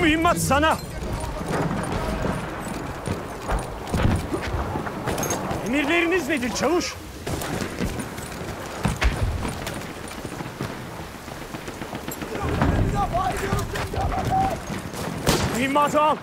Mühimmat sana. Emirleriniz nedir çavuş? Mühimmatı al.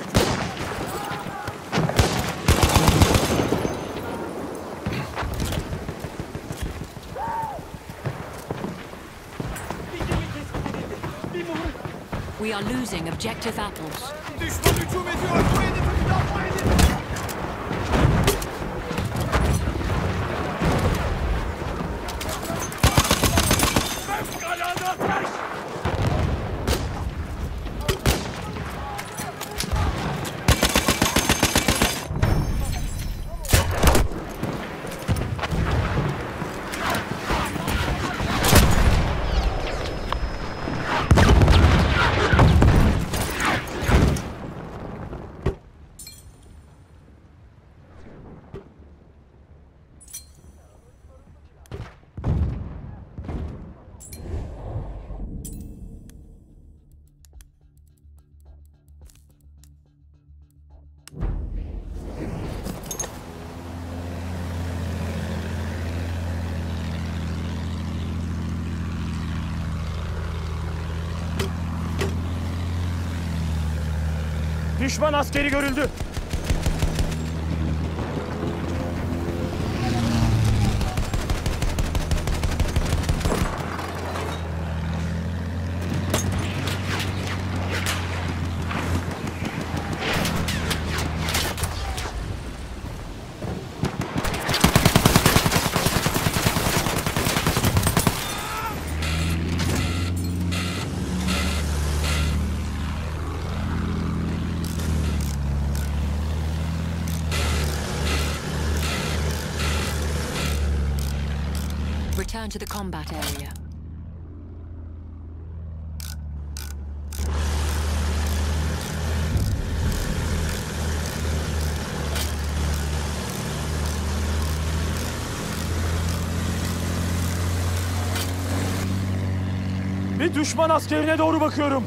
We are losing objective apples. Düşman hücum ediyor. Bu hedefi müdafaa edin. Fevkalade ateş! Düşman askeri görüldü. Return to the combat area. Bir düşman askerine doğru bakıyorum.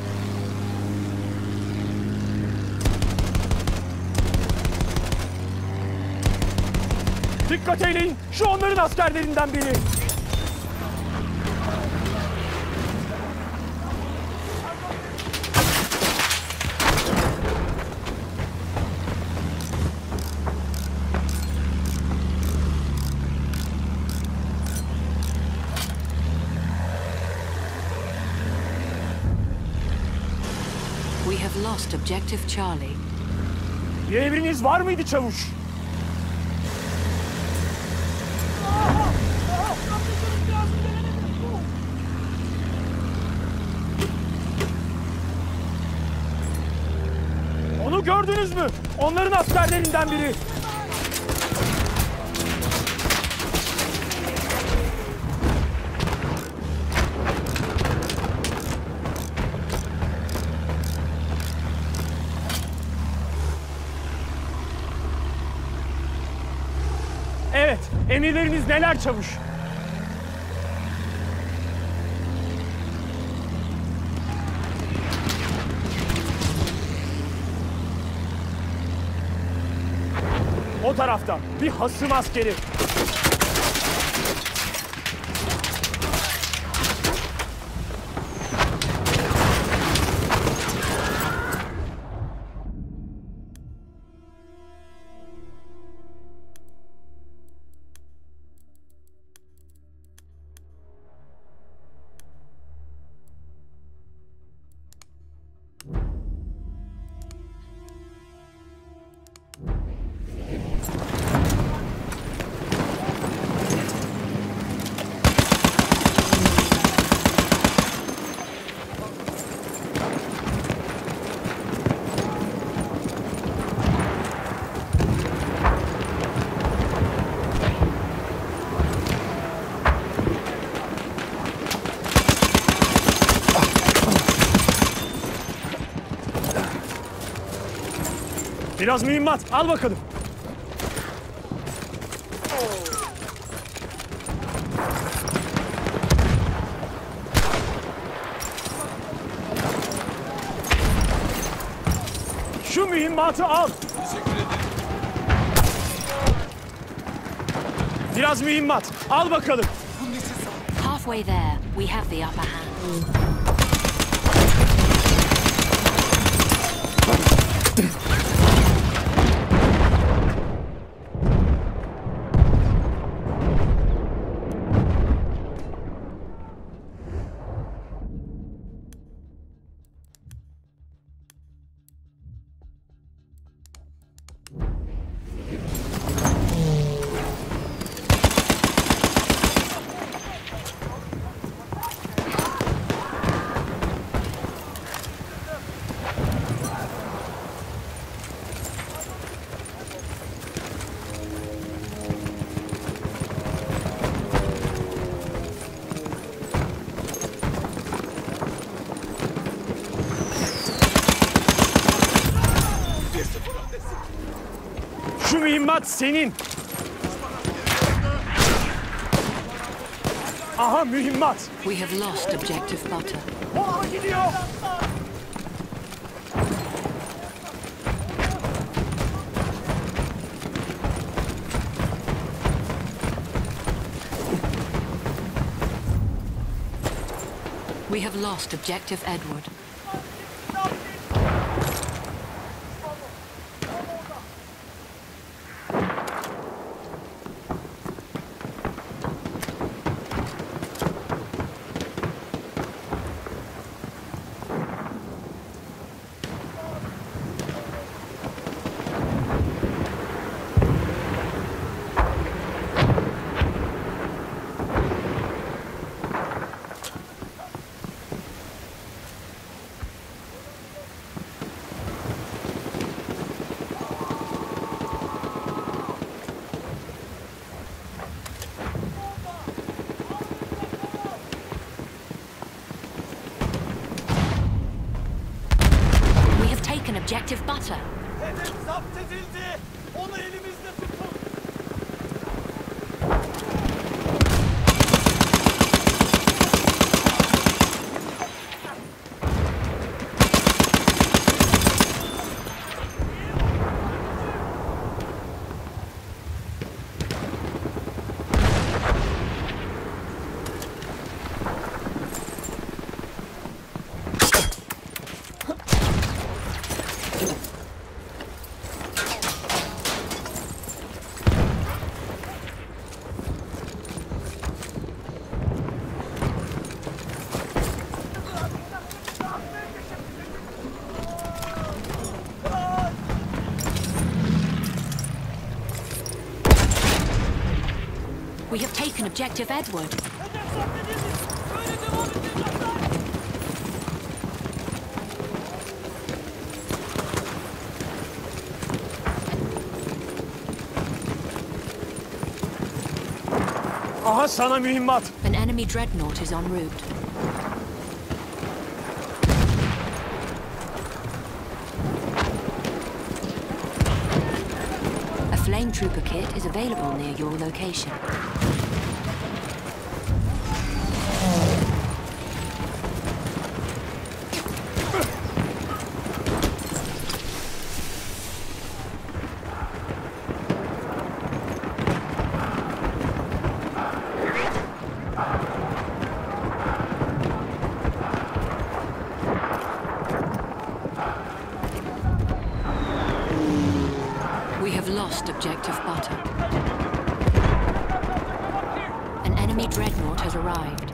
Dikkat eyleyin. Şu onların askerlerinden biri. We have lost objective Charlie. Bir emriniz var mıydı çavuş? Onu gördünüz mü? Onların askerlerinden biri. Evet, emirleriniz neler çavuş? O tarafta bir hasım askeri. Biraz mühimmat, al bakalım. Şu mühimmatı al. Teşekkür ederim. Biraz mühimmat. Al bakalım. Bunun için sağ ol. Halfway there, we have the upper hand. Şu mühimmat senin. Aha mühimmat. We have lost objective butter. Aha gidiyor. We have lost objective Edward. We have taken objective butter. Hedef zapt edildi. Onu elimizde tutun. We have taken objective Edward. Hedef zapt edildi. Böyle devam edecekler. Aha sana mühimmat. An enemy dreadnought is en route. A flame trooper kit is available near your location. We have lost objective butter. An enemy dreadnought has arrived.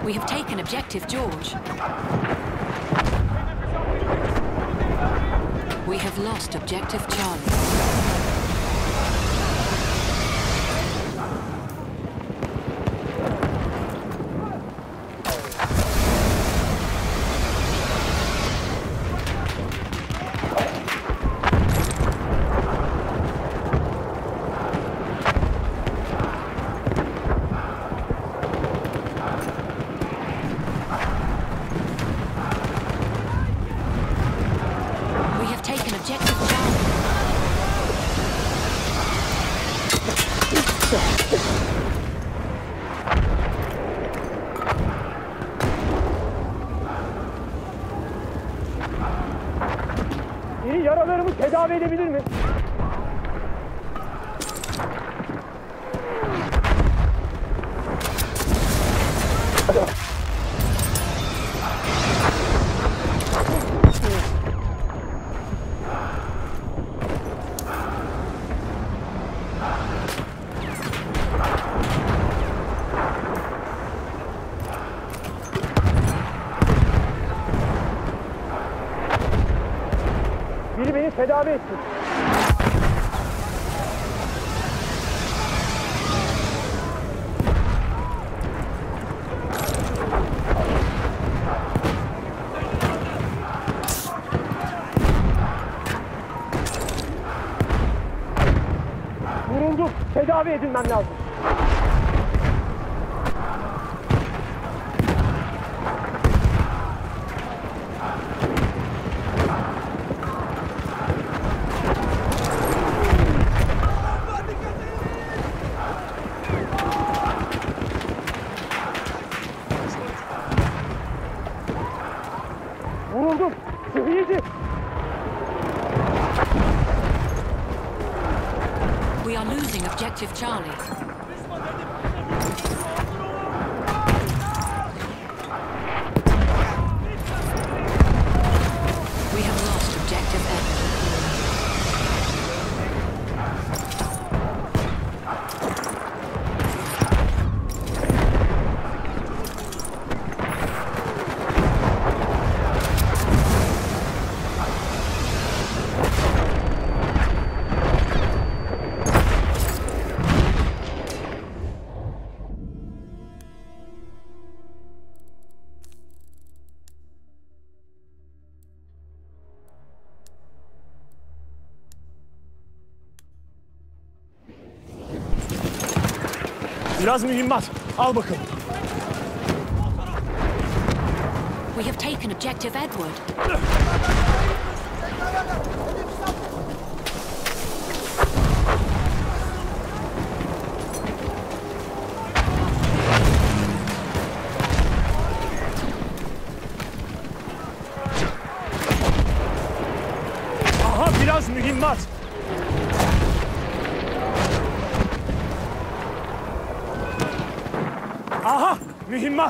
We have taken objective George. We have lost objective Charlie. Biri yaralarımı tedavi edebilir mi? Biri beni tedavi etsin. Vuruldum. Tedavi edilmem lazım. Vuruldum. Sıhhiyeci. We are losing objective Charlie. We have lost objective Edward. Biraz mühimmat. Al bakalım. We have taken objective Edward. Aha, biraz mühimmat. Aha! Mühimmat!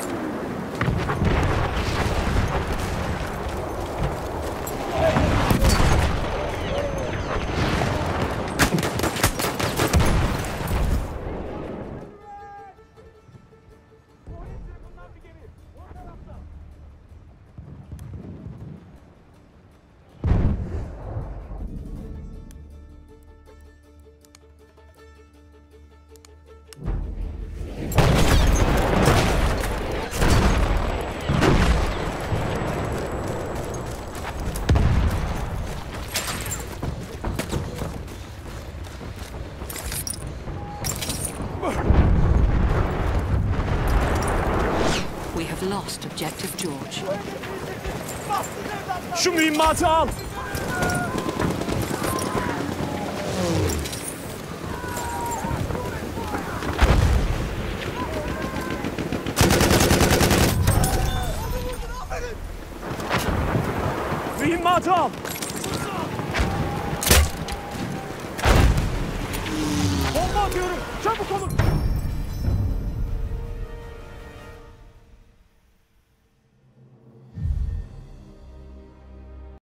We have lost objective George. Şu mühimmatı al! Mühimmatı al! Bomba atıyorum! Çabuk olun!